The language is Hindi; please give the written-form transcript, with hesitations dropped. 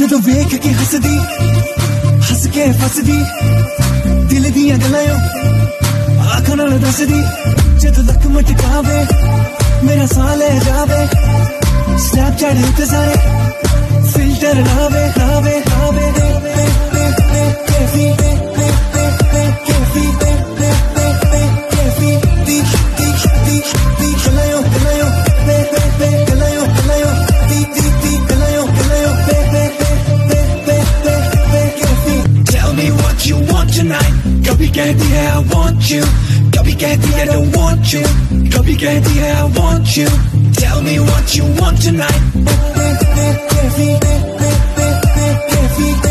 जदों वेख के हसदी हस के फसदी दिल दियां गल्लां आखां नाल दसदी जदों लक मटकावे मेरा साह ले जावे स्नैपचैट उत्ते सारे फिल्टर लावे लावे लावे कभी कहती है I want you, कभी कहती है don't want you, कभी कहती है I want you. Tell me what you want tonight.